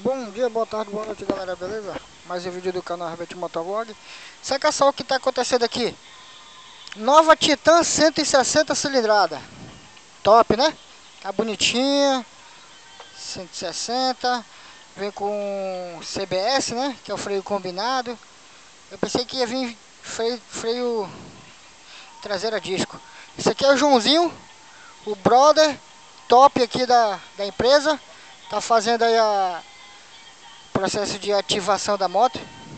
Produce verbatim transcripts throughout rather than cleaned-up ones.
Bom dia, boa tarde, boa noite, galera, beleza? Mais um vídeo do canal Herbert Motovlog. Saca só o que tá acontecendo aqui. Nova Titan cento e sessenta cilindrada. Top, né? Tá bonitinha. cento e sessenta. Vem com C B S, né? Que é o freio combinado. Eu pensei que ia vir freio, freio traseiro a disco. Esse aqui é o Joãozinho, o brother top aqui da, da empresa. Tá fazendo aí a processo de ativação da moto.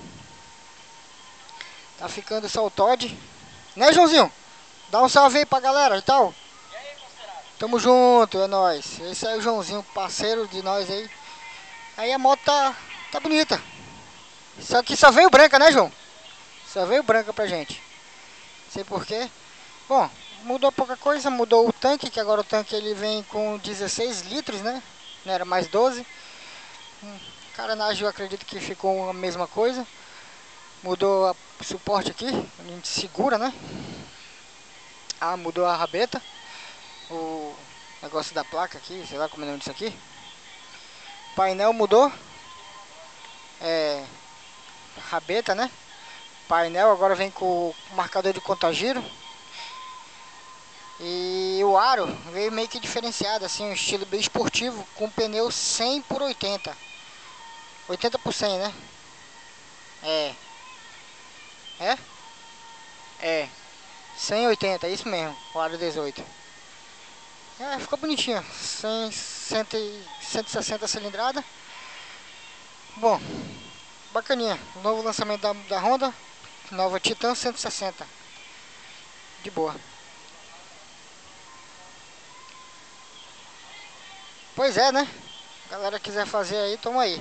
Tá ficando só o Todd. Né, Joãozinho? Dá um salve aí pra galera e tal. E aí, considerado? Tamo junto, é nóis. Esse é o Joãozinho, parceiro de nós aí. Aí a moto tá, tá bonita. Só que só veio branca, né, João? Só veio branca pra gente. Não sei porquê. Bom, mudou pouca coisa. Mudou o tanque, que agora o tanque ele vem com dezesseis litros, né? Não era mais doze. Hum, carenagem eu acredito que ficou a mesma coisa. Mudou a- o suporte aqui, a gente segura, né? Ah, mudou a rabeta. O negócio da placa aqui, sei lá como é o nome disso aqui. Painel mudou. É, rabeta, né? Painel agora vem com o marcador de contagiro. E o aro veio meio que diferenciado, assim, um estilo bem esportivo, com pneu cem por oitenta. oitenta por cem, né? É. É? É. cem e oitenta, é isso mesmo, o aro dezoito. É, ficou bonitinho. cem, cento e sessenta cilindrada. Bom, bacaninha. Novo lançamento da, da Honda. Nova Titan cento e sessenta. De boa. Pois é, né? Galera quiser fazer aí, toma aí.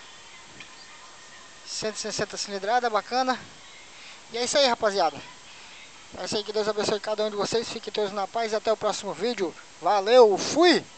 cento e sessenta cilindrada, bacana. E é isso aí, rapaziada. É isso aí, que Deus abençoe cada um de vocês. Fiquem todos na paz e até o próximo vídeo. Valeu, fui!